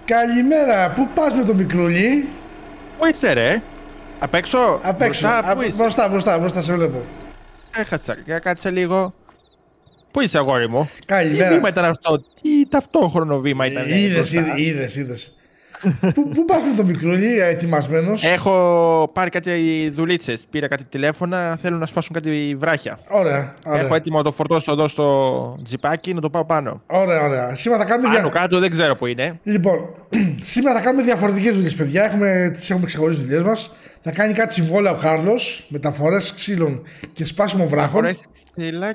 Καλημέρα, πού πας με το μικρούλι? Πού είσαι ρε? Απ' έξω? Απ' έξω, μπροστά σε βλέπω. Έχασα, για κάτσε λίγο. Πού είσαι αγόρι μου? Καλημέρα. Τι βήμα ήταν αυτό? Τι ταυτόχρονο βήμα ήταν? Είδες. Πού πας με το μικρούλι, ετοιμασμένος? Έχω πάρει κάτι δουλίτσες, πήρα κάτι τηλέφωνα, θέλουν να σπάσουν κάτι βράχια. Ωραία. Έχω έτοιμο να το φορτώσω εδώ στο τζιπάκι, να το πάω πάνω. Ωραία. Σήμερα θα κάνουμε Πάνω κάτω, δεν ξέρω που είναι. Λοιπόν, σήμερα θα κάνουμε διαφορετικές δουλειές, παιδιά. Τις έχουμε ξεχωρίσει δουλειές μας. Θα κάνει κάτι συμβόλαια ο Κάρλος, μεταφορές ξύλων και σπάσιμο βράχων. Μεταφορές ξύλα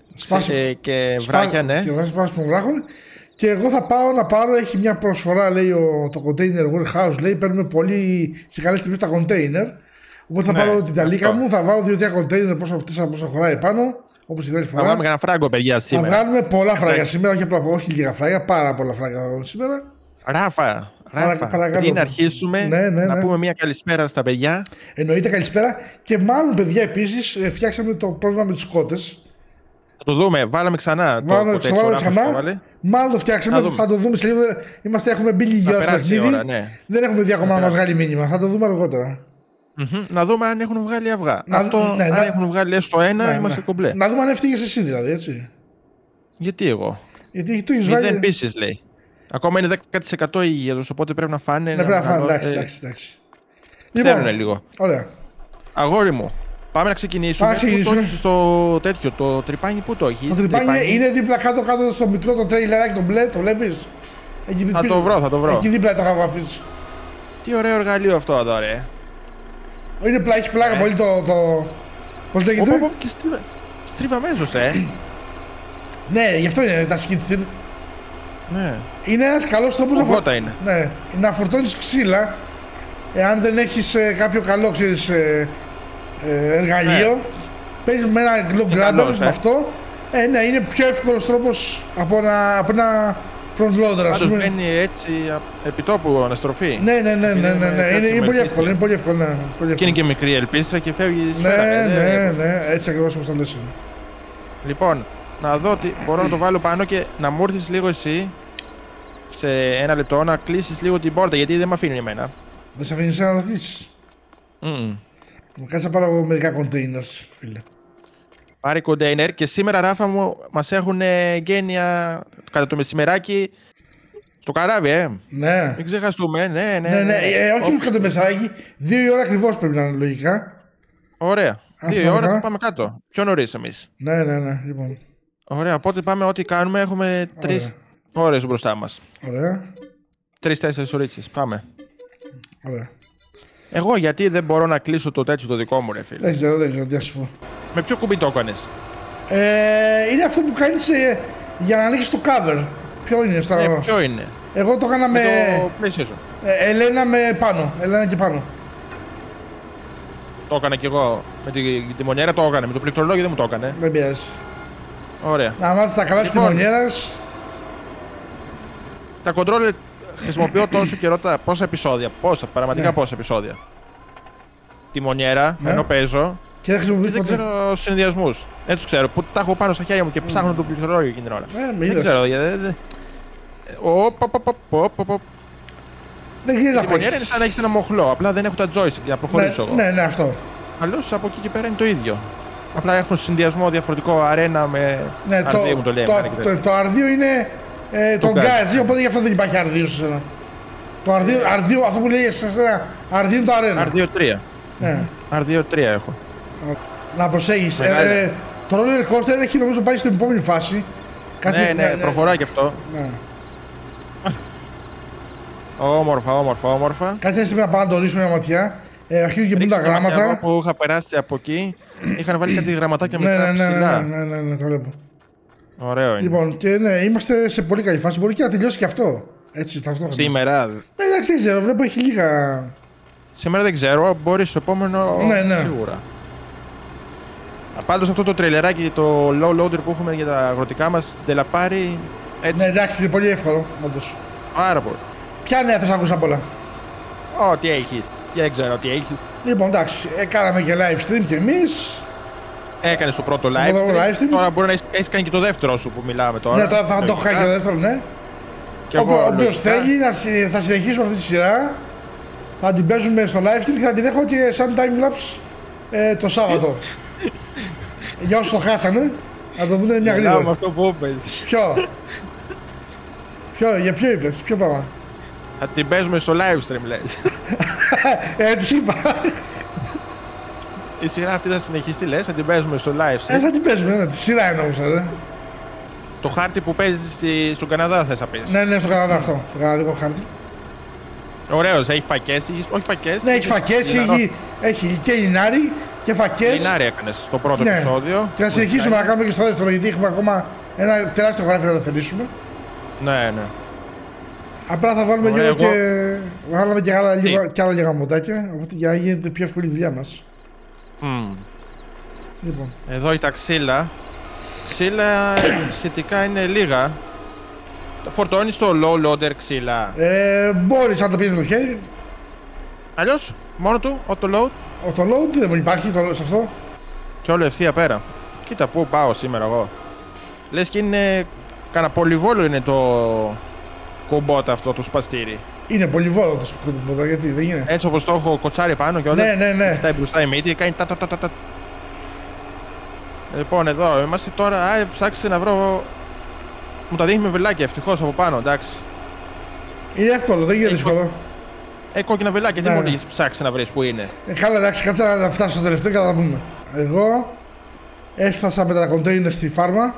και βράχια, ναι. Και σπάσιμο βράχων. Και εγώ θα πάω να πάρω, έχει μια προσφορά, λέει το container warehouse, λέει παίρνουμε πολύ σε καλές τιμές τα container. Οπότε θα πάρω την ταλίκα μου, θα βάλω 2-3 container πόσα χωράει πάνω, όπως την άλλη φορά. Θα βγάλουμε κανένα φράγκο, παιδιά, σήμερα. Θα βγάλουμε πολλά φράγκα σήμερα, όχι λίγα φράγκα, πάρα πολλά φράγκα σήμερα. Ράφα, πριν αρχίσουμε να πούμε μια καλησπέρα στα παιδιά. Εννοείται καλησπέρα. Και μάλλον, παιδιά, επίσης φτιάξαμε το πρόβλημα με τις κότες. Θα το δούμε, βάλαμε ξανά. Βάλαμε ξανά. Μάλλον το φτιάξαμε, θα το δούμε σε λίγο. Έχουμε μπει λίγη ώρα στο παιχνίδι. Δεν έχουμε δει ακόμα να μας βγάλει μήνυμα. Θα το δούμε αργότερα. Να δούμε αν έχουν βγάλει αυγά. Αν έχουν βγάλει έστω ένα, είμαστε κομπλέ. Να δούμε αν έφτυγες εσύ δηλαδή, έτσι. Γιατί εγώ? Γιατί το έχεις βάλει. 0 pieces λέει. Ακόμα είναι 10% υγιέδος, οπότε πρέπει να φάνε. Ναι, πρέπει να φάνε, εντάξει. Θέλουνε λίγο. Ωραία. Αγόρι μου, πάμε να ξεκινήσουμε. Πού το έχεις το τέτοιο, το τρυπάνι, πού το έχεις? Το τρυπάνι είναι δίπλα κάτω στο μικρό το τρέιλεράκι, το μπλε, το βλέπεις? Θα το βρω. Εκεί δίπλα το έχω αφήσει. Τι ωραίο εργαλείο αυτό εδώ, ρε. Έχει πλάκα πολύ το. Πώς λέγεται? Και στρίβα αμέσως, Ναι, γι' αυτό είναι τα skid steer. Ναι. Είναι ένας καλός τρόπος να φορτώνεις ξύλα. Εάν δεν έχεις κάποιο καλό, ξέρεις, εργαλείο, παίζεις με ένα globe grabber με αυτό. Ναι, είναι πιο εύκολος τρόπος από ένα front loader, ας πούμε. Μπαίνει έτσι επιτόπου αναστροφή. Ναι, είναι πολύ εύκολο. Και είναι και μικρή ελπίστρα και φεύγει σφαίρα. Ναι, έτσι ακριβώς όπως το λες. Λοιπόν, να δω ότι μπορώ να το βάλω πάνω και να μου έρθεις λίγο εσύ σε ένα λεπτό να κλείσεις λίγο την πόρτα, γιατί δεν με αφήνουν εμένα. Δεν σε αφήνεις να το κλείσεις? Κάτσε να πάρω μερικά containers, φίλε. Πάρει container και σήμερα, Ράφα μου, μας έχουν γένεια κατά το μεσημεράκι στο καράβι, Ναι. Μην ξεχαστούμε, ναι. Όχι κατά το μεσημεράκι, 2 η ώρα ακριβώς πρέπει να είναι λογικά. Ωραία. 2 η ώρα θα πάμε κάτω. Πιο νωρίς εμείς. Ναι, λοιπόν. Ωραία, οπότε πάμε ό,τι κάνουμε. Έχουμε 3 ώρες μπροστά μας. Ωραία. 3-4 ωρίτσες. Πάμε. Ωραία. Εγώ γιατί δεν μπορώ να κλείσω το τέτοιο το δικό μου, ρε φίλε? Δεν ξέρω, τι να σου πω. Με ποιο κουμπί το έκανες? Είναι αυτό που κάνεις για να ανοίξεις το cover. Ποιο είναι? Ποιο είναι? Εγώ το έκανα με το PlayStation. Ελένα Ελένα και πάνω. Το έκανα κι εγώ. Με τη τιμονιέρα το έκανε. Με το πληκτρολόγιο δεν μου το έκανε. Δεν πειράζει. Ωραία. Να μάθεις τα καλά της τιμονιέρας. Τα controller χρησιμοποιώ τόσο καιρό πόσα επεισόδια. Πραγματικά πόσα επεισόδια. Τιμονιέρα, ενώ παίζω. Και δεν ξέρω συνδυασμούς. Δεν τους ξέρω. Που τα έχω πάνω στα χέρια μου και ψάχνω το πληκτρολόγιο εκείνη την ώρα. Δεν ξέρω. Δεν γίνεται να τιμονιέρα είναι σαν να έχεις ένα μοχλό. Απλά δεν έχω τα joystick για να προχωρήσω εγώ. Ναι, αυτό. Αλλιώς από εκεί και πέρα είναι το ίδιο. Απλά έχουν συνδυασμό διαφορετικό αρένα με R2 μου το λέει. Το R2 είναι το γκάζι, οπότε γι' αυτό δεν υπάρχει R2 σε σένα. Το R2, αυτό που λέει σε σένα, R2 είναι το αρένα. R2-3. Ναι. R2-3 έχω. Να προσέχεις. Το roller coaster έχει νομίζω πάει στην επόμενη φάση. Ναι, προχωράει και αυτό. Όμορφα. Κάτσε να πάμε να το ρίξουμε μια ματιά. Αρχίζουν και μπουν τα γράμματα. Εγώ που είχα περάσει από εκεί, είχαν βάλει κάτι γραμματάκια μικρά ψηλά. Ναι, το βλέπω. Ωραίο είναι. Λοιπόν, και είμαστε σε πολύ καλή φάση. Μπορεί και να τελειώσει και αυτό. Έτσι, ταυτόχρονα. Σήμερα. Εντάξει, δεν ξέρω, βλέπω έχει λίγα. Σήμερα δεν ξέρω, μπορεί στο επόμενο. Ναι. Σίγουρα. Πάντως αυτό το τρελεράκι, το low loader που έχουμε για τα αγροτικά μας, τελαπάρει έτσι. Ναι, εντάξει, είναι πολύ εύκολο, όντως. Πάρα πολύ. Ποια νέα θες να ακούσεις απ' όλα? Ό,τι έχεις. Δεν ξέρω τι έχεις. Λοιπόν, εντάξει, κάναμε και live stream κι εμείς. Έκανες το πρώτο live stream. Τώρα μπορεί να έχεις κάνει και το δεύτερο σου που μιλάμε τώρα. Ναι, τώρα θα το έχω κάνει και το δεύτερο, ναι. Όποιος θέλει θα συνεχίσουμε αυτή τη σειρά. Θα την παίζουμε στο live stream και θα την έχω και σαν timelapse το Σάββατο. Για όσους το χάσανε, να το δουν μια γρήγορα. Με αυτό που είπες. Για ποιο είπες, ποιο πράγμα? Θα την παίζουμε στο live stream, λες. Έτσι είπα. Η σειρά αυτή θα συνεχίσει, λες, θα την παίζουμε στο live stream. Θα την παίζουμε, ναι, τη σειρά εννοούσα, ρε. Το χάρτη που παίζεις στον Καναδά θες να πεις? Ναι, στον Καναδά αυτό, το καναδικό χάρτη. Ωραίος, έχει φακές, όχι φακές. Ναι, έχει φακές, έχει και λινάρι και φακές. Λινάρι έκανες στο πρώτο επεισόδιο. Και θα συνεχίσουμε να κάνουμε και στο δεύτερο, γιατί έχουμε ακόμα ένα τεράστιο γραφείο να το θελήσουμε. Ναι. Απλά θα βάλουμε λίγο και... Βάλαμε και άλλα λίγα μοντάκια, οπότε για να γίνεται πιο εύκολη η δουλειά μας. Λοιπόν. Εδώ τα ξύλα. Ξύλα σχετικά είναι λίγα. Φορτώνεις το low loader ξύλα? Μπορείς να το πεις με το χέρι. Αλλιώς, μόνο του, auto load. Auto load δεν υπάρχει σε αυτό. Και όλο ευθεία πέρα. Κοίτα πού πάω σήμερα εγώ. Λες και είναι... Κάνα πολυβόλο είναι το... κομπότα αυτό, το σπαστήρι. Είναι πολυβόλο το κομπότα, γιατί δεν είναι? Έτσι όπως το έχω κοτσάρει πάνω και όλα. Ναι. Κοιτάει μπροστά η μύτη, κάνει τα. Λοιπόν, εδώ είμαστε τώρα. Ψάξε να βρω. Μου τα δείχνει με βελάκια ευτυχώς από πάνω, εντάξει. Είναι εύκολο, δεν είναι δύσκολο. Κόκκινα βελάκια, δεν μου ψάξει να βρεις που είναι. Καλά, εντάξει, κάτσε να φτάσω στο τελευταίο και θα τα πούμε. Εγώ έφτασα με τα κοντέινερ στη φάρμα.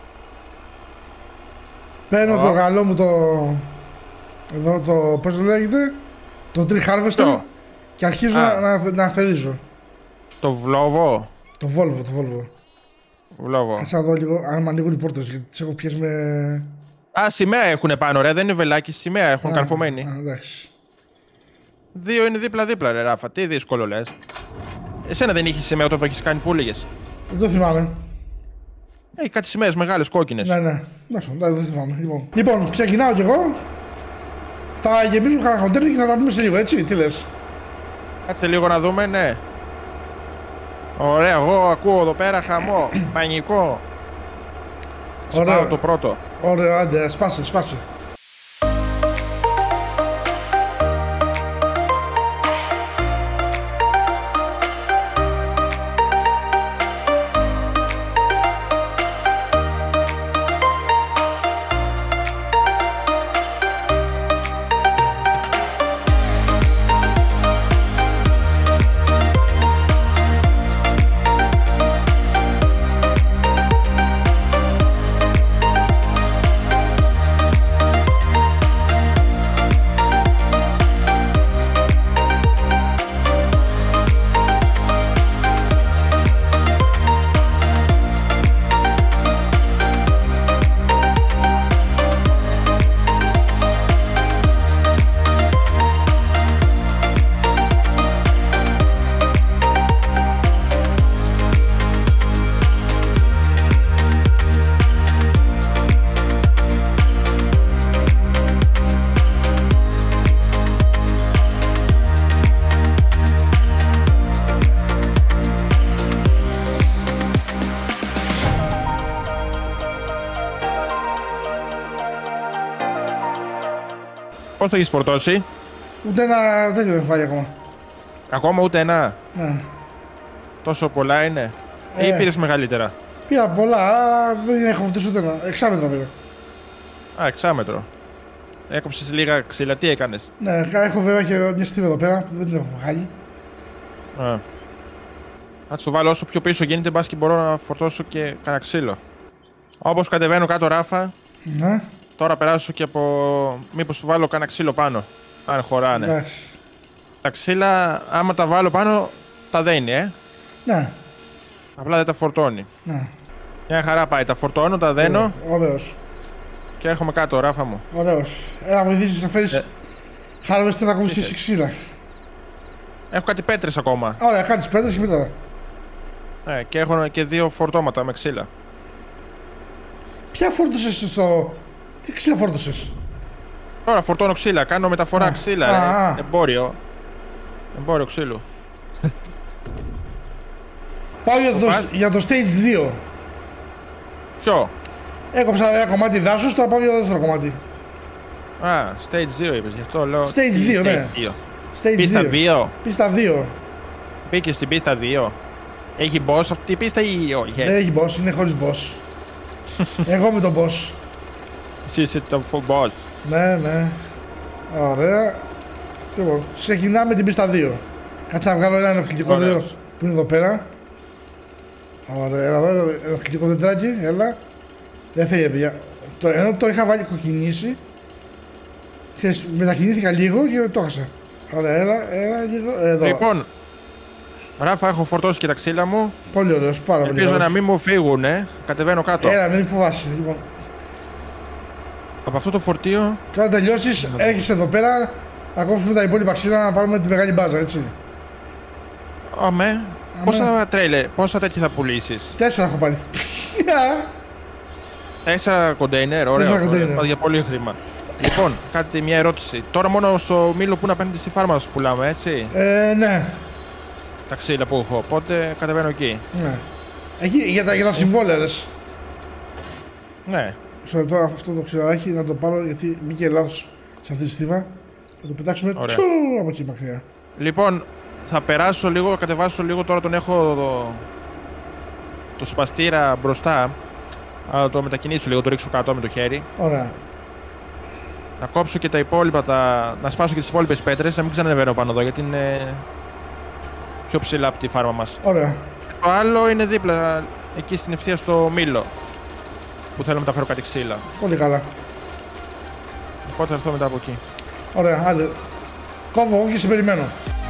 Παίρνω το γαλό μου εδώ το. Πώς το λέγεται? Το tree harvester. Και αρχίζω να θερίζω. Το Volvo. Το Volvo. Κάτσε να δω λίγο, αν με ανοίγουν οι πόρτες, γιατί τις έχω πιάσει με... Σημαία έχουνε πάνω, ρε, δεν είναι βελάκι, σημαία έχουν καρφωμένη. Εντάξει. Δύο είναι δίπλα-δίπλα, ρε Ράφα, τι δύσκολο λες. Εσένα δεν είχε σημαία όταν το έχεις κάνει που έλεγες? Δεν το θυμάμαι. Έχει κάτι σημαίες μεγάλες κόκκινες. Ναι, δεν το θυμάμαι. Λοιπόν, ξεκινάω κι εγώ. Θα γεμίσουμε κανένα κοντέρνερ και θα τα πούμε σε λίγο, έτσι, τι λες? Κάτσε λίγο να δούμε, ναι. Ωραία, εγώ ακούω εδώ πέρα χαμό, πανικό. Σπάω το πρώτο. Ωραία, άντε, σπάσε. Πώς το έχεις φορτώσει? Ούτε ένα τέτοιο δεν φάει ακόμα. Ακόμα ούτε ένα? Ναι. Τόσο πολλά είναι? Ή πήρες μεγαλύτερα? Πήρα πολλά, αλλά δεν έχω φορτώσει ούτε ένα. 6 μέτρα πήρα. 6 μέτρο. Έκοψες λίγα ξύλα, τι έκανες? Ναι, έχω βέβαια και μια στίβα εδώ πέρα που δεν την έχω βγάλει. Θα το βάλω όσο πιο πίσω γίνεται, μπας και μπορώ να φορτώσω και κανένα ξύλο. Όπως κατεβαίνω κάτω, Ράφα, ναι. Τώρα περάσω και από... μήπως βάλω κανένα ξύλο πάνω, αν χωράνε. Εντάξει. Τα ξύλα, άμα τα βάλω πάνω, τα δένει, Ναι. Απλά δεν τα φορτώνει. Ναι. Μια χαρά πάει, τα φορτώνω, τα δένω. Ωραίος. Και έρχομαι κάτω, Ράφα μου. Ωραίος. Έλα βοηθήσεις να φέρεις harvester να κόψεις ξύλα. Έχω κάτι πέτρες ακόμα. Ωραία, κάνεις πέτρες και μετά. Και έχω και 2 φορτώματα με ξύλα. Ποια φόρτωσες στο... Τι ξύλα φόρτωσες? Τώρα φορτώνω ξύλα, κάνω μεταφορά ξύλα. Εμπόριο. Εμπόριο ξύλου. Πάω για το stage 2. Ποιο? Έκοψα ένα κομμάτι δάσους, τώρα πάω για το δεύτερο κομμάτι. Α, stage 2 είπες, γι' αυτό λέω. Stage 2, ναι. Πίστα 2. Πίστα 2. Μπήκε στην πίστα 2. Έχει boss αυτή η πίστα ή όχι? Δεν έχει boss, είναι χωρίς boss. Εγώ είμαι το boss. Εσύ είσαι το full boss. Ναι. Ωραία. Λοιπόν, ξεκινάμε την πίστα 2. Κάτσε να βγάλω ένα ενοχλητικό δέντρο που είναι εδώ πέρα. Ωραία, έλα εδώ, ενοχλητικό δεντράκι, έλα. Δεν θέλει, παιδιά. Ενώ το είχα βάλει κοκκινήσει, μετακινήθηκα λίγο και το έχασα. Ωραία, έλα λίγο, εδώ. Λοιπόν, Ράφα, έχω φορτώσει και τα ξύλα μου. Πολύ ωραίος, πάρα πολύ ωραίος. Ελπίζω να μην μου φύγουν, κατεβαίνω κάτω. Έλα, μην φοβάσαι. Λοιπόν. Από αυτό το φορτίο. Και όταν τελειώσεις, έχεις εδώ πέρα να κόψουμε τα υπόλοιπα ξύλα να πάρουμε τη μεγάλη μπάζα, έτσι. Αμέ. Πόσα τρέιλερ, πόσα τέτοια θα πουλήσεις? 4 έχω πάρει. 4 κοντέινερ, ωραίο. Πάω για πολύ χρήμα. Λοιπόν, μια ερώτηση. Τώρα μόνο στο μήλο που είναι απέναντι στη φάρμα σου πουλάμε, έτσι? Ναι. Τα ξύλα που έχω, οπότε κατεβαίνω εκεί. Ναι. Εκεί για τα συμβόλαια, λες. Ναι. Σε λεπτό αυτό το ξυλαράκι να το πάρω γιατί μπήκε λάθος σε αυτή τη στίβα. Να το πετάξουμε από εκεί μακριά. Λοιπόν, θα περάσω λίγο, κατεβάσω λίγο, τώρα τον έχω το σπαστήρα μπροστά. Να το μετακινήσω λίγο, το ρίξω κάτω με το χέρι. Ωραία. Να κόψω και τα υπόλοιπα, να σπάσω και τις υπόλοιπες πέτρες, να μην ξανανεβαίνω πάνω εδώ γιατί είναι πιο ψηλά από τη φάρμα μας. Ωραία. Το άλλο είναι δίπλα, εκεί στην ευθεία στο μήλο, που θέλω να μεταφέρω κάτι ξύλα. Πολύ καλά. Οπότε θα έρθω μετά από εκεί. Ωραία, άντε. Κόβω εγώ και σε περιμένω.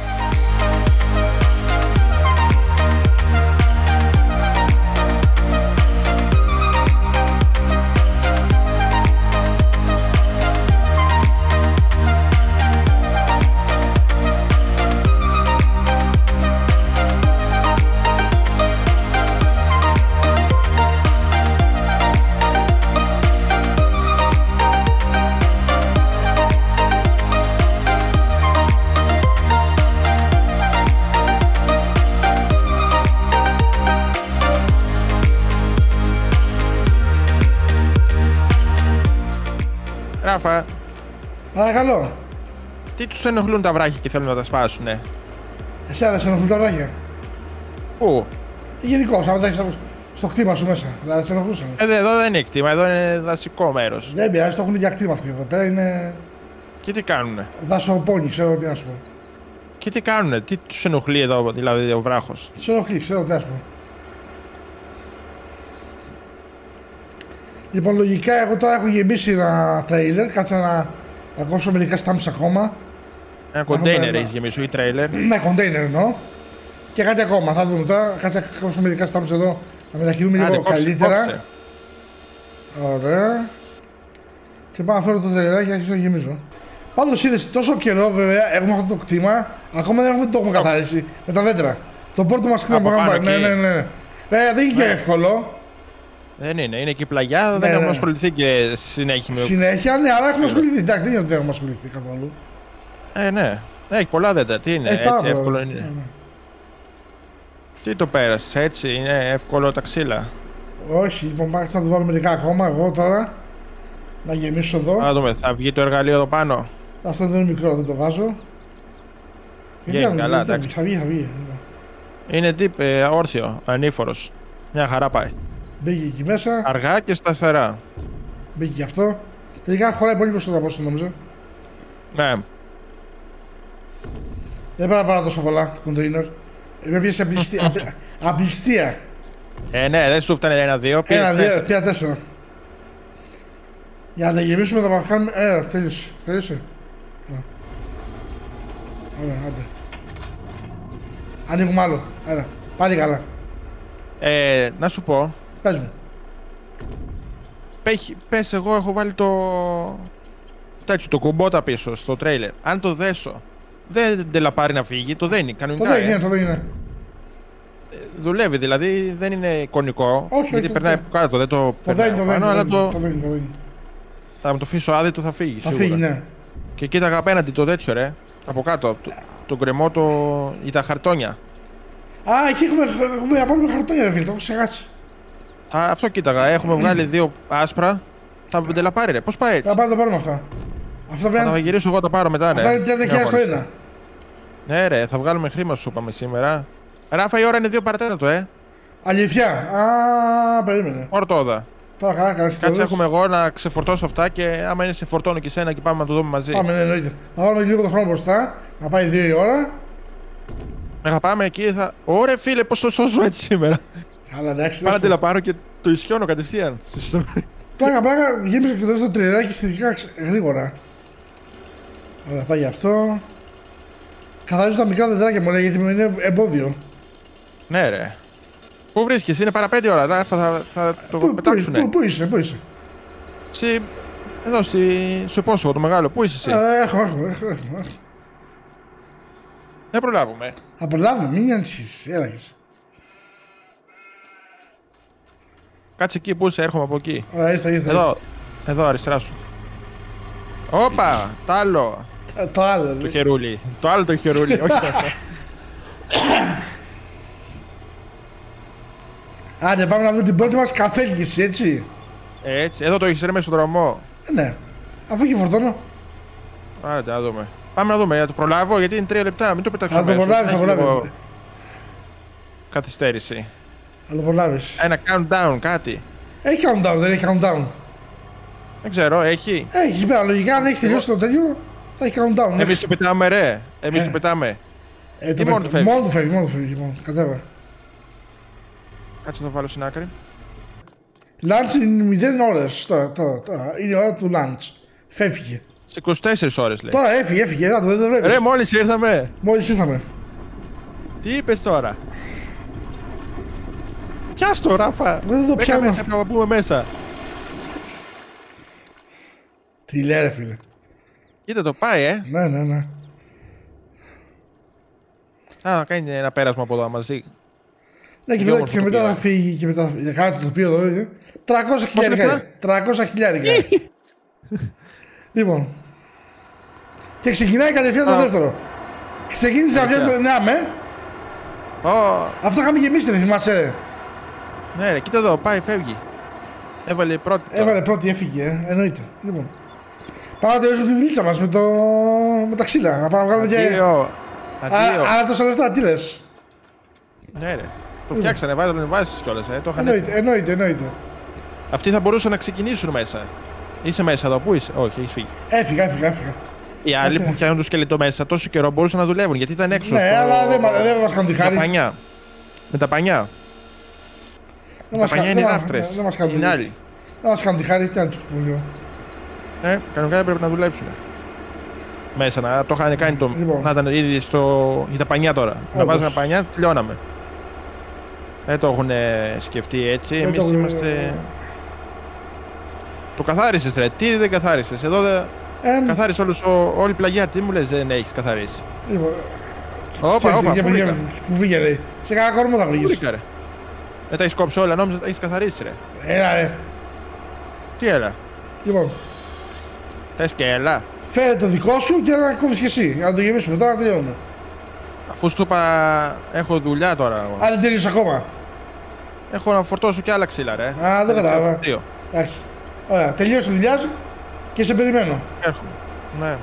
Ράφα, παρακαλώ. Τι τους ενοχλούν τα βράχια και θέλουν να τα σπάσουνε? Εσένα δεν σε ενοχλούν τα βράχια? Πού? Γενικώς, άμα τα έχεις στο κτήμα σου μέσα, δεν σε ενοχλούσαν? Εδώ δεν είναι κτήμα, εδώ είναι δασικό μέρος. Δεν πειράζει, το έχουν για κτήμα αυτοί εδώ πέρα, είναι... Και τι κάνουνε? Δασοπόνοι, ξέρω τι να σου πω. Και τι κάνουνε, τι τους ενοχλεί εδώ, δηλαδή ο βράχος? Τους ενοχλεί, ξέρω τι να σου πω. Λοιπόν, λογικά εγώ τώρα έχω γεμίσει ένα τρέιλερ, κάτσα να κόψω μερικά stamps ακόμα. Ένα κοντέινερ έχεις γεμίσει ή τρέιλερ? Ναι, κοντέινερ εννοώ. Και κάτι ακόμα, θα δούμε τώρα. Κάτσα να κόψω μερικά stamps εδώ, να μεταχειρούμε λίγο καλύτερα. Ωραία. Και πάω να φέρω το τρέιλερ και να αρχίσω να γεμίζω. Πάντως είδες, τόσο καιρό βέβαια έχουμε αυτό το κτήμα, ακόμα δεν το έχουμε καθαρίσει με τα δέντρα. Το πρώτο μας κτήμα που έχουμε πάρει. Ναι. Δεν είναι και εύκολο. Δεν είναι και η πλαγιά, δεν έχουμε ασχοληθεί και συνέχεια. Συνέχεια, ναι, αλλά έχουμε ασχοληθεί. Εντάξει, δεν είναι ότι δεν έχουμε ασχοληθεί καθόλου. Ναι. Έχει πολλά δέντρα. Τι είναι, έτσι εύκολο είναι? Ναι. Τι το πέρασες, έτσι είναι εύκολο τα ξύλα? Όχι, λοιπόν, πάω να το βάλω μερικά ακόμα εγώ τώρα. Να γεμίσω εδώ. Να δούμε, θα βγει το εργαλείο εδώ πάνω. Αυτό δεν είναι μικρό, δεν το βάζω. Καλά, εντάξει. Θα βγει. Είναι όρθιο, ανήφορος. Μια χαρά πάει. Μπήκε εκεί μέσα. Αργά και σταθερά. Μπήκε και αυτό. Τελικά χωράει πολύ περισσότερο από όσο νόμιζα. Ναι. Δεν πρέπει να πάρω τόσο πολλά το κοντέινερ. Με πιέσει απληστία. Ναι, δεν σου φτάνε 1-2. Πια 4. Για να τα γεμίσουμε θα παχάνουμε. Τέλειωσε. Ωραία, άντε. Ανοίγουμε άλλο. Έλα. Πάλι καλά. Να σου πω. Πες μου. Πες, εγώ έχω βάλει το κουμπότα πίσω στο τρέιλερ. Αν το δέσω, δεν τελαπάρει να φύγει, το δένει κανονικά. Το δένει. Δουλεύει, δηλαδή δεν είναι εικονικό. Όχι, γιατί περνάει από κάτω, δεν το περνάει πάνω, αλλά θα μου το αφήσω άδειτο, θα φύγει. Θα φύγει, ναι. Και κοίταγα απέναντι το τέτοιο, ρε. Από κάτω, το γκρεμό ή τα χαρτόνια. Α, εκεί έχουμε να πάρουμε χαρτόνια, ρε φίλε, το έχω ξεχάσει. Αυτό κοίταγα, έχουμε βγάλει 2 άσπρα. Θα μου τελαπάρει, ρε. Πώς πάει έτσι? Θα πάμε να το πάρουμε αυτά. Αυτό θα γυρίσω εγώ, το πάρω μετά, ναι. Αυτά είναι 30.000 το ένα. Ναι, ρε, θα βγάλουμε χρήμα, σου είπαμε σήμερα. Ράφα, η ώρα είναι 2 παρατέταρτο, Αλήθεια. Α, περίμενε. Ορτόδα. Τώρα καλά, κάτσε, έχουμε εγώ να ξεφορτώσω αυτά και άμα είναι σε φορτώνω και σένα και πάμε να το δούμε μαζί. Πάμε, ναι, εννοείται. Θα βάλουμε λίγο το χρόνο μπροστά, να πάει 2 η ώρα. Θα πάμε εκεί, θα. Ωραία, φίλε, πώς το σώσω έτσι σήμερα. Καλά, εντάξει. Πάω να πάρω και το ισιώνω κατευθείαν. Πλάκα, γέμισε και το τριλάκι σχετικά γρήγορα. Ωραία, πάει γι' αυτό. Καθαρίζω τα μικρά δεντράκια μου, γιατί μου είναι εμπόδιο. Ναι, ρε. Πού βρίσκεσαι, είναι παρά 5 ώρα, θα το πετάξουνε. Πού είσαι. Εσύ, εδώ στο υπόσχο το μεγάλο, πού είσαι εσύ? Έχω. Δεν προλάβουμε. Θα προλάβουμε, μην ανησυχείς, έλαγες. Κάτσε εκεί, πού είσαι, έρχομαι από εκεί. Ωραία, ήρθα. Εδώ, αριστερά σου. Όπα, το άλλο. Το άλλο. Το χερούλι. Το άλλο το χερούλι, όχι αυτό. Άντε, πάμε να δούμε την πρώτη μας καθέλκυση, έτσι. Έτσι, εδώ το έχεις ρε μέσα στον δρόμο. Ναι, αφού εκεί φορτώνω. Άντε, να δούμε. Πάμε να δούμε, για το προλάβω, γιατί είναι 3 λεπτά, μην το πετάξω μέσα. Θα το προλάβεις. Καθυστέρηση. Θα το προλάβεις. Ένα countdown, κάτι. Έχει countdown, δεν έχει countdown. Δεν ξέρω, έχει. Έχει, πέρα, λογικά αν έχει τελειώσει το τέτοιο, θα έχει countdown. Εμείς το πετάμε, ρε. Εμείς το πετάμε. Μόνο του φεύγει, κατέβα. Κάτσε να το βάλω στην άκρη. Lunch είναι 0 ώρες. Τώρα. Είναι η ώρα του lunch. Φεύγει. Σε 24 ώρες λέει. Τώρα έφυγε. Δεν το βλέπεις. Ρε, μόλις ήρθαμε. Τι είπες τώρα? Πιάσ' το, Ράφα. Δεν το πιάνω. Μέσα, πρέπει να μπούμε μέσα. Τι λέει, ρε φίλε. Κοίτα το, πάει, Ναι. Α, κάνει ένα πέρασμα από εδώ μαζί. Ναι, και μετά θα φύγει και μετά θα φύγει. Κάτω το τοπίο εδώ είναι. 300 χιλιάρικα. Λοιπόν. Και ξεκινάει κατευθείαν το δεύτερο. Ξεκίνησε να βγαίνει το 9 Αυτό είχαμε γεμίσει, δεν θυμάσαι, ρε. Ναι, ρε, κοίτα εδώ, πάει, φεύγει. Έβαλε πρώτη, έφυγε, εννοείται. Λοιπόν. Πάμε να τελειώσουμε τη δουλίτσα μας με τα ξύλα. Να πάμε να βγάλουμε και. Άρα τόσα λεφτά, τι λες? Ναι, ρε. Το φτιάξανε, βάσεις κιόλας, το είχαν. Εννοείται. Αυτοί θα μπορούσαν να ξεκινήσουν μέσα. Είσαι μέσα εδώ, πού είσαι? Όχι, έχεις φύγει. Έφυγα. Οι άλλοι που φτιάχνουν το σκελετό μέσα τόσο καιρό μπορούσαν να δουλεύουν γιατί ήταν έξω. Ναι, αλλά δεν μας κάνουν τη χάρη. Με τα πανιά. Τα πανιά είναι οι ράφτρες. Δεν μας κάνουν τη χάρη, τι να τους πω. Κανονικά πρέπει να δουλέψουν. Μέσα να το είχαν κάνει να ήταν ήδη για τα πανιά τώρα. Να βάζουν τα πανιά, τελειώναμε. Δεν το έχουν σκεφτεί έτσι. Εμείς είμαστε. Το καθάρισες, ρε. Τι δεν καθάρισες? Εδώ καθάρισε όλη η πλαγιά. Τι μου λες δεν έχεις καθαρίσει? Όπα. Πού φύγε, ρε. Σε κανένα κορμό θα βγεις. Δεν τα έχεις κόψει όλα, νόμιζα τα έχεις καθαρίσει, ρε. Έλα, ρε. Τι έλα? Λοιπόν. Θες και έλα. Φέρε το δικό σου και να κόβεις και εσύ. Για να το γεμίσουμε τώρα, να τελειώνουμε. Αφού σου είπα, έχω δουλειά τώρα. Α, δεν τελείωσε ακόμα. Έχω να φορτώσω και άλλα ξύλα, ρε. Α, δεν κατάλαβα. Εντάξει. Ωραία, τελείωσε τη δουλειά σου και σε περιμένω. Έρχομαι. Ναι.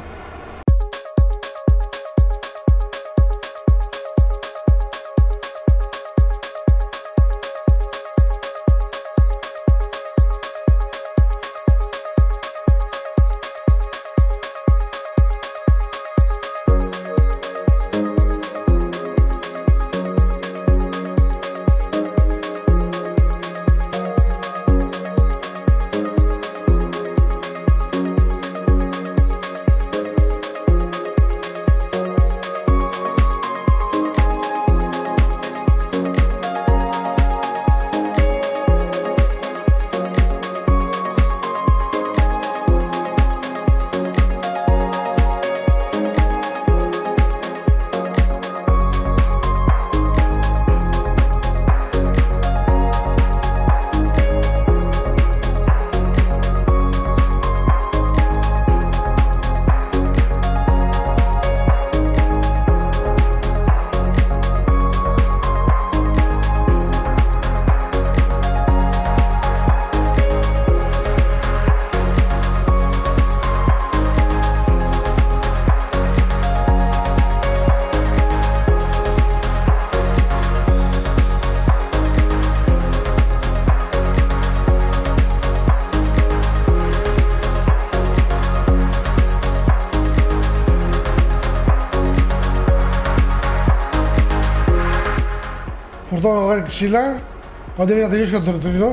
φορτώνω βγάλει ξύλα. Κοντεύει να τελειώσει και το τρίτο.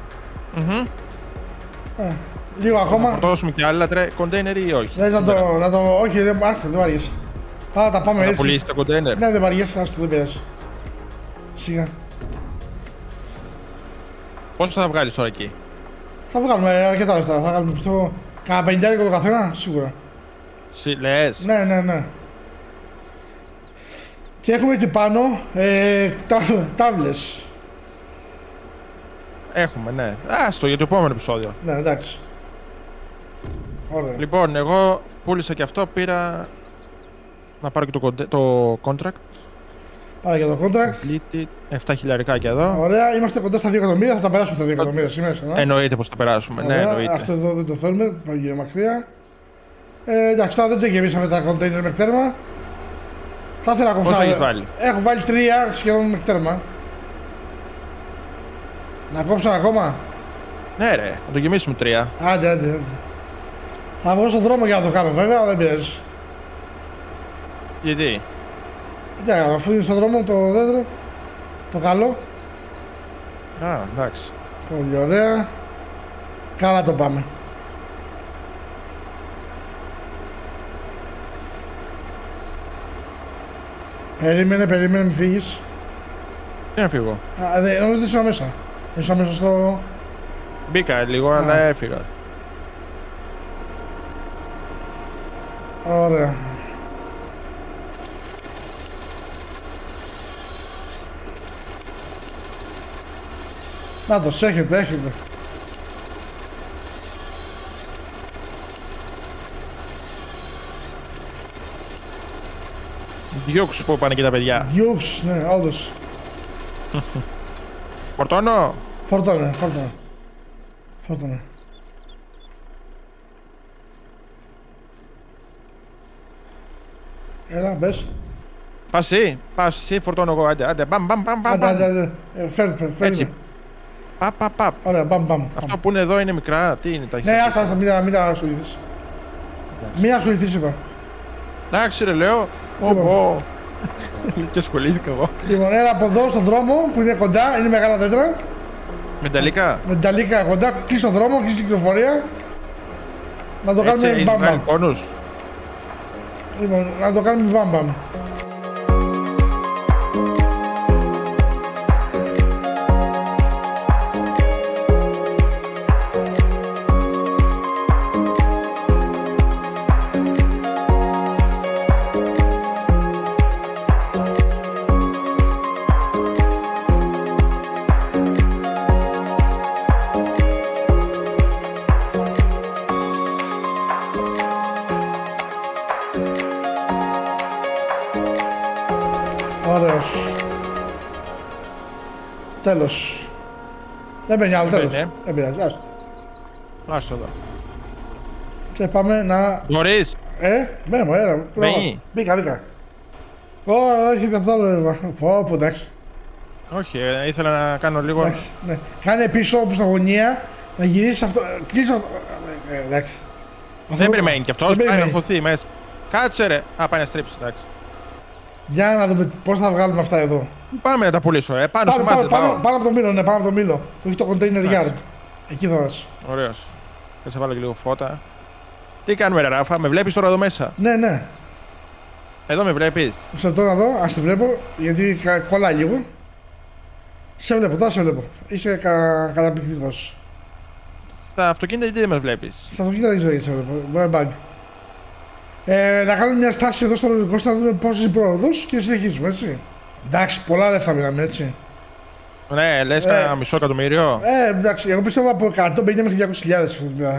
Λίγο ακόμα. Να φορτώσουμε κι άλλα κοντέινερ ή όχι? Λες να το... Όχι, άστο, δεν βαριέσαι. Πάμε τα πάμε έτσι. Θα πουλήσεις τα κοντέινερ? Ναι, δεν βαριέσαι, άστο, δεν πειράζει. Σιγά. Πόσο θα βγάλεις τώρα εκεί? Θα βγάλουμε αρκετά λεφτά, θα βγάλουμε στο... Κάνα 50 το καθένα, σίγουρα. Λες? Ναι. Και έχουμε εκεί πάνω τάβλες. Έχουμε, ναι. Άστο για το επόμενο επεισόδιο. Ναι, εντάξει. Ωραία. Λοιπόν, εγώ πούλησα και αυτό, πήρα να πάρω και το contract. Άρα για το contract. 7 χιλιαρικά και εδώ. Ωραία, είμαστε κοντά στα 2 εκατομμύρια, θα τα περάσουμε τα 2 εκατομμύρια σήμερα. Εννοείται πως θα περάσουμε. Ωραία, ναι, εννοείται. Αυτό εδώ δεν το θέλουμε, πάμε μακριά. Εντάξει, τώρα δεν το γεμίσαμε τα container μέχρι τέρμα. Θα ήθελα να κόψω. Έχω βάλει 3 σχεδόν μέχρι τέρμα. Να κόψω ακόμα. Ναι, ρε, να το γεμίσουμε 3. Άντε. Θα βγω στον δρόμο για να το κάνω, βέβαια, αλλά δεν πειράζει. Γιατί? Αφού είναι στον δρόμο το δέντρο, το καλό. Εντάξει. Πολύ ωραία. Καλά το πάμε. Περίμενε, μην φύγεις. Τι να φύγω? Νομίζω ήσουν μέσα. Ήσουν μέσα στο... Μπήκα λίγο, αλλά έφυγα. Ωραία. Να το έχετε. Διώξου που πάνε και τα παιδιά. Διώξου, ναι, όντως. Φορτώνω. Φορτώνε. Έλα, μπες. Πας εσύ, φορτώνω εγώ, άντε, μπαμ. Άντε, φέρτε. Έτσι. Παπ. Ωραία, μπαμ. Αυτό που είναι εδώ είναι μικρά, τι είναι τα ναι, άστα, μην ασχοληθείς. Μην ασχοληθείς, είπα. Εντάξει ρε, λέω. Και ασχολήθηκα εγώ. Λοιπόν, έλα από εδώ στον δρόμο που είναι κοντά, είναι μεγάλα δέντρα. Με ταλίκα κοντά, κλείσει τον δρόμο, κλείσει την κυκλοφορία. Να το κάνουμε μπαμ. Λοιπόν, να το κάνουμε μπαμ. Τέλος. Δεν μπαίνει άλλο, τέλος. Δεν πειράζει, άστο εδώ. Και πάμε να... Μπορείς. Μπαίνω, μπαίνει. Μπήκα. Όχι, δεν το άλλο. Πω, εντάξει. Όχι, ήθελα να κάνω λίγο... Ναι. Κάνε πίσω όπως στα γωνία, να γυρίσεις αυτό... Κλείσεις αυτό... Εντάξει. Δεν περιμένει κι αυτός, πάει να χωθεί μέσα. Κάτσε ρε. Πάει να στρίψει, εντάξει. Για να δούμε πώς θα βγάλουμε αυτά εδώ. Πάμε να τα πουλήσω, πάνω σε εμάς. Πάνω από το μήλο, ναι, πάνω από το μήλο. Που έχει το container yard. Εκεί θα βάζω. Ωραίος. Θα σε βάλω και λίγο φώτα. Τι κάνουμε ρε Ράφα, με βλέπεις τώρα εδώ μέσα? Ναι. Εδώ με βλέπεις? Σε τώρα εδώ, ας τη βλέπω, γιατί κολλάει λίγο. Σε βλέπω, τώρα σε βλέπω. Είσαι καταπληκτικός. Στα αυτοκίνητα γιατί δεν με βλέπεις? Στα αυτοκίνητα δεν ξέρω γιατί σε βλέπω, μπορεί να bug. Να κάνουμε μια στάση εδώ στο λογικό, να δούμε πώς είναι η πρόοδος και συνεχίζουμε, έτσι. Εντάξει, πολλά λεφτά μιλάμε, έτσι. Ναι, λες κανένα μισό εκατομμύριο. Εντάξει, εγώ πιστεύω από 150 μέχρι 200.000 αυτή.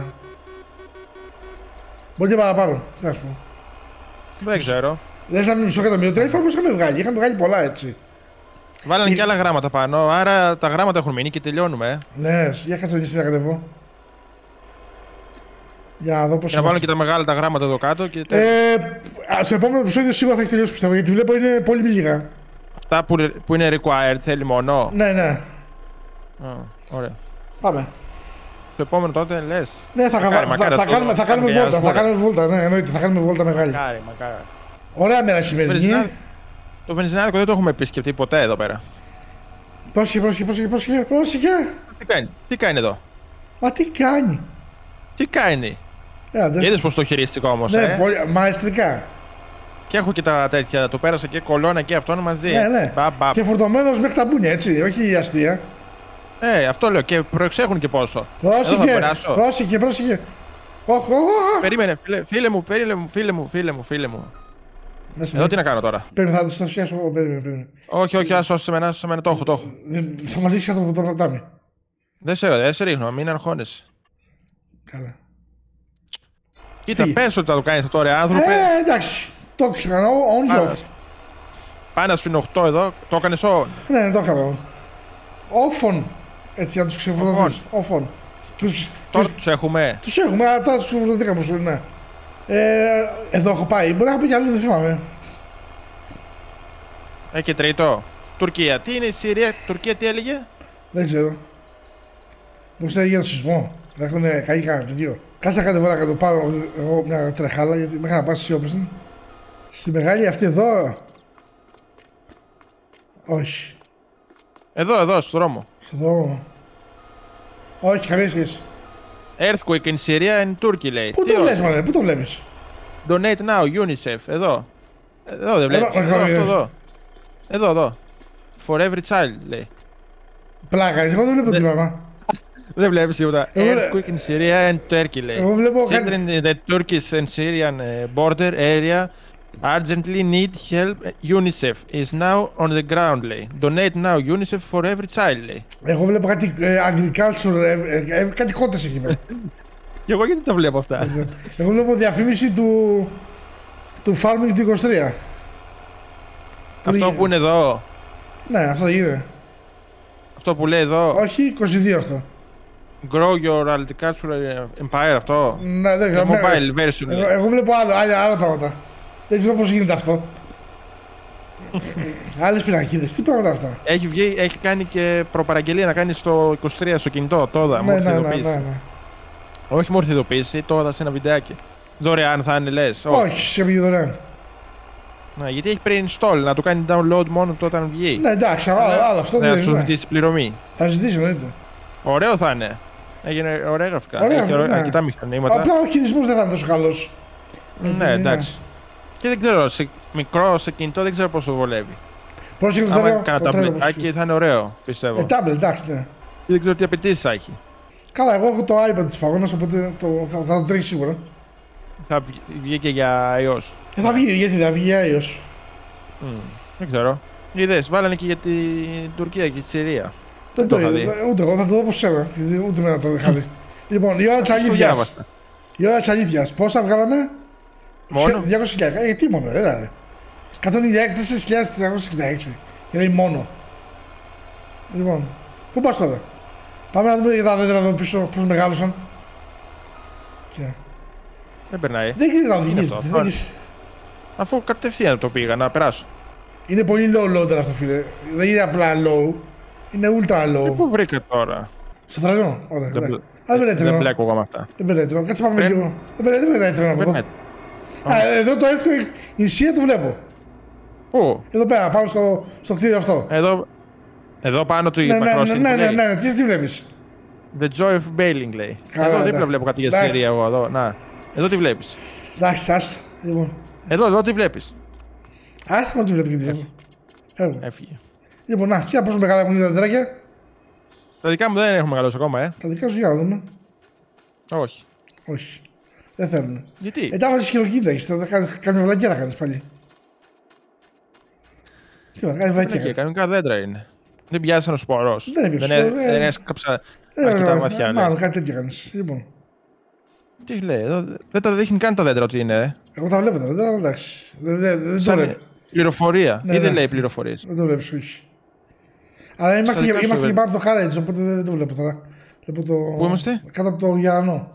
Μπορεί και παραπάνω, τι να σου πω. Δεν ξέρω. Λες να μην μισό εκατομμύριο, τρέχει όμως είχαμε βγάλει πολλά, έτσι. Βάλανε και άλλα γράμματα πάνω, άρα τα γράμματα έχουν μείνει και τελειώνουμε. Ναι, για κάτσε να κατεβώ. Για να δω πώς. Να βάλω και τα μεγάλα τα γράμματα εδώ κάτω. Και στο επόμενο επεισόδιο σίγουρα θα έχει τελειώσει, πιστεύω, γιατί βλέπω είναι πολύ λίγα. Αυτά που είναι required θέλει μόνο. Ναι. Ωραία. Πάμε. Το επόμενο τότε λες. Ναι, θα κάνουμε βόλτα. Θα κάνουμε βόλτα, ναι, εννοείται. Θα κάνουμε βόλτα μεγάλη. Μακάρι. Ωραία μέρα σημερινή. Το βενζινάδικο δεν το έχουμε επισκεφτεί ποτέ εδώ πέρα. Πρόσεχε. Τι κάνει εδώ. Μα τι κάνει. Τι κάνει. Είδες πως το χειριστικό όμως, Ναι, μαεστρικά. Και έχω και τα τέτοια, το πέρασα και κολόνα και αυτόν μαζί. Ναι. Και φορτωμένος μέχρι τα μπούνια, έτσι, όχι η αστεία. Αυτό λέω και προεξέχουν και πόσο. Πρόσεχε. Όχι. Περίμενε, φίλε μου. Εδώ τι να κάνω τώρα. Θα το φτιάξω εγώ, περίμενε. Όχι, άσωσε με, το έχω. Θα μας δείξεις το ποτάμι. Δεν σε ρίχνω, μην αγχώνεσαι. Καλά. Κοίτα, πες ότι θα το κάνεις αυτό, ρε άνθρωπε. Εντάξει, το ξανά, on off. Πάει να σφινω 8 εδώ, το έκανες on. Ναι, το έκανα. Off-on. Έτσι, να τους ξεφορτωθείς. Off-on. Τώρα τους έχουμε. Τους έχουμε, αλλά τώρα τους ξεφορτωθήκαμε σου, ναι. Εδώ έχω πάει, μπορεί να πει κι άλλο, δεν θυμάμαι. Και τρίτο. Τουρκία. Τι είναι η Συρία, Τουρκία τι έλεγε. Δεν ξέρω. Πώς έλεγε για το σεισμό. Θα έχουν καεί κανένα δύο. Κάτσε να κάνετε βόλα να το πάρω εγώ μια τρεχάλα γιατί με είχα να πάω στις όπλες. Στη μεγάλη αυτή εδώ. Όχι. Εδώ, στον δρόμο. Στον δρόμο. Όχι, καμία σχέση. Earthquake in Syria and Turkey λέει. Πού το λες, μωρέ, πού το βλέπεις. Donate now, UNICEF. Εδώ δεν βλέπεις. Εδώ. For every child λέει. Πλάκα, εγώ δεν βλέπω τίποτα. Δεν βλέπεις τίποτα. Earthquake in Syria and Turkey λέει. Εγώ βλέπω Children in the Turkish and Syrian border area urgently need help. UNICEF is now on the ground λέει. Donate now, UNICEF for every child λέει. Εγώ βλέπω κάτι agriculture, κάτι κότες εκεί πέρα. Και εγώ γιατί τα βλέπω αυτά. Εγώ βλέπω διαφήμιση του Farming του 23. Αυτό που είναι εδώ. Ναι, αυτό είναι. Αυτό που λέει εδώ. Όχι, 22 αυτό. Grow your agricultural empire αυτό. Ναι, δεν ξέρω. Mobile version. Εγώ βλέπω άλλα πράγματα. Δεν ξέρω πώς γίνεται αυτό. Άλλες πινακίδες, τι πράγματα αυτά. Έχει κάνει και προπαραγγελία να κάνει στο 23 στο κινητό, τώρα. Ναι. Όχι μόρφη ειδοποίηση, τώρα σε ένα βιντεάκι. Δωρεάν θα είναι, λες. Όχι, σε βγει δωρεάν. Ναι, γιατί έχει pre-install, να το κάνει download μόνο όταν βγει. Ναι, εντάξει, άλλο αυτό δεν θα σου ζητήσει πληρωμή. Θα ζητήσει, εννοείται. Ωραίο θα είναι. Έγινε ωραία γραφικά. Έχει αρκετά μηχανήματα. Απλά ο χειρισμός δεν θα είναι τόσο καλός. Ναι, εντάξει. Και δεν ξέρω, σε κινητό δεν ξέρω πόσο βολεύει. Πρόσεχε το τρέλο. Κάνα ταμπλετάκι θα είναι ωραίο, πιστεύω. Τάμπλετ, εντάξει, ναι. Δεν ξέρω τι απαιτήσεις θα έχει. Καλά, εγώ έχω το iPad της παγώνας, οπότε θα το τρέξει σίγουρα. Θα βγει και για iOS. Θα βγει, γιατί θα βγει για iOS. Δεν ξέρω. Είδες, βάλανε και για την Τουρκία και τη Συρία. Δεν το είδα, ούτε εγώ, θα το δω από σένα. Ούτε με να το είχα δει. Λοιπόν, η ώρα της αλήθειας. Η ώρα της αλήθειας. Πόσα βγάλαμε? Μόνο? 200.000. Τι μόνο, έλα ρε. 194.366. Και λέει μόνο. Λοιπόν, πού πας τώρα? Πάμε να δούμε για τα δέντρα εδώ πίσω πώς μεγάλωσαν. Δεν περνάει. Δεν γίνεται να οδηγείς. Αφού κατευθείαν το πήγα να περάσω. Είναι πολύ low τώρα αυτό, φίλε. Δεν είναι απλά low. Είναι ultra low. Πού βρήκα τώρα? Στο τρένο. Ωραία. Δεν μπλέκω εγώ με αυτά. Δεν περνάει τρένο. Κάτσε πάμε λίγο. Δεν περνάει τρένο από εδώ. Εδώ το earthquake η Σία το βλέπω. Πού? Εδώ πέρα, πάνω στο κτίριο αυτό. Εδώ πάνω του Ναι, τι βλέπεις? The joy of bailing λέει. Εδώ δίπλα βλέπω κάτι για Συρία εγώ εδώ. Να. Εδώ τι βλέπεις? Εντάξει, άστα. Εδώ τι βλέπεις? Άστα να τι βλέπει και τι βλέπω. Έφυγε. Λοιπόν, να, κοίτα πόσο μεγάλα έχουν γίνει τα δέντρακια. Τα δικά μου δεν έχουν μεγαλώσει ακόμα, Τα δικά σου για να δούμε. Όχι. Δεν θέλουν. Γιατί? Τα βάζεις χειροκίνητα, έχεις. Κάμια βλακιά θα κάνεις πάλι. Τι να κάνεις βλακιά. Κανονικά δέντρα είναι. Δεν πιάσανε ο σπορός. Δεν έσκαψα αρκετά μάτια. Μάλλον κάτι τέτοιο κάνεις. Λοιπόν. Τι λέει, εδώ δεν τα δείχνει καν τα δέντρα ότι είναι. Εγώ τα βλέπω τα δέντρα, εντάξει. Δεν το βλέπω. Πληροφορία. Ή δεν λέει πληροφορίες? Δεν το βλέπεις, όχι. Αλλά είμαστε και πάνω από το Χάρετζ, οπότε δεν το βλέπω τώρα. Πού είμαστε? Κάτω από το Γιάννο.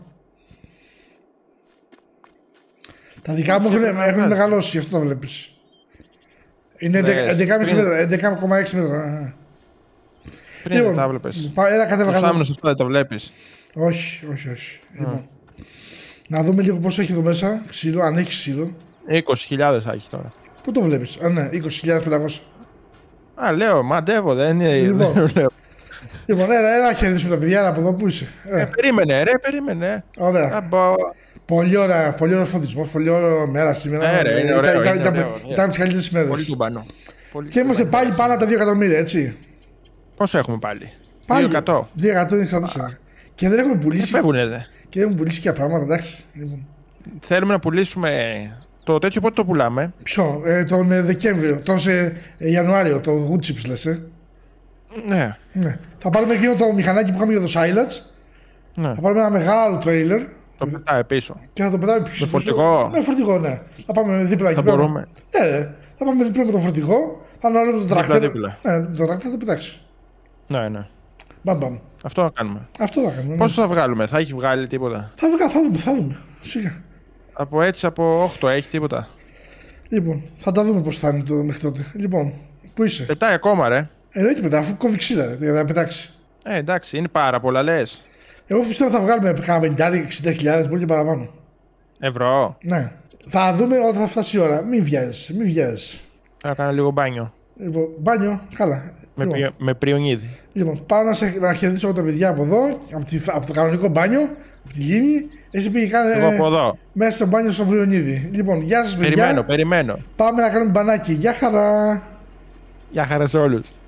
Τα δικά μου έχουν μεγαλώσει, γι' αυτό το βλέπεις. Είναι 11,6 μέτρα. Πριν τα βλέπεις. Τους άμυνους αυτά δεν τα βλέπεις? Όχι. Λοιπόν, να δούμε λίγο πώς έχει εδώ μέσα ξύλο, αν έχει ξύλο. 20.000 έχει τώρα. Πού το βλέπεις? Ναι, 20.500. Α, λέω, μαντεύω, δεν είναι. Λοιπόν, έλα χαιρετήσουμε τα παιδιά από εδώ που είσαι. Περίμενε. Ωραία. Πολύ ωραίο φωτισμό, πολύ ωραία μέρα σήμερα. Ήταν τις καλύτερες ημέρες. Πολύ τουμπανό. Και είμαστε πάλι πάνω από τα 2 εκατομμύρια, έτσι. Πόσο έχουμε πάλι? 200 είναι 64. Και δεν έχουμε πουλήσει. Φεύγουνε, δε. Και δεν έχουμε πουλήσει και πράγματα, εντάξει. Θέλουμε να πουλήσουμε το τέτοιο, πότε το πουλάμε? Ποιο? Τον Δεκέμβριο, τον Ιανουάριο, το Wood Chips λες, Ναι. Θα πάρουμε εκείνο το μηχανάκι που είχαμε για το Silence. Ναι. Θα πάρουμε ένα μεγάλο τρέιλερ. Το πετάμε πίσω. Και θα το πετάμε πίσω. Με φορτηγό. Με φορτηγό, ναι. Θα πάμε δίπλα εκεί. Θα μπορούμε. Ναι. Θα πάμε δίπλα με το φορτηγό. Θα αναλάβουμε τον τρακτέρ. Ναι, τον τρακτέρ θα το πετάξει. Ναι. Μπαμ. Αυτό θα κάνουμε. Αυτό θα κάνουμε. Πόσο θα βγάλουμε, θα έχει βγάλει τίποτα? Θα δούμε. Σιγά. Από 8 έχει τίποτα? Λοιπόν, θα τα δούμε πώς θα είναι το μέχρι τότε. Λοιπόν, πού είσαι? Πετάει ακόμα, ρε. Εννοείται πετάει, αφού κόβει ξύλα, για να πετάξει. Εντάξει, είναι πάρα πολλά, λες. Εγώ πιστεύω θα βγάλουμε κάνα 50-60 μπορεί και παραπάνω. Ευρώ. Ναι. Θα δούμε όταν θα φτάσει η ώρα. Μην βιάζεσαι. Θα κάνω λίγο μπάνιο. Λοιπόν, μπάνιο, καλά. Με πριονίδι. Λοιπόν, πάω να χαιρετήσω εγώ τα παιδιά από εδώ, από το κανονικό μπάνιο, από τη λίμνη. Εσύ πήγε Εγώ από εδώ. μέσα στο μπάνιο στο πριονίδι. Λοιπόν, γεια σας παιδιά. Περιμένω. Πάμε να κάνουμε μπανάκι. Γεια χαρά. Γεια χαρά σε όλους.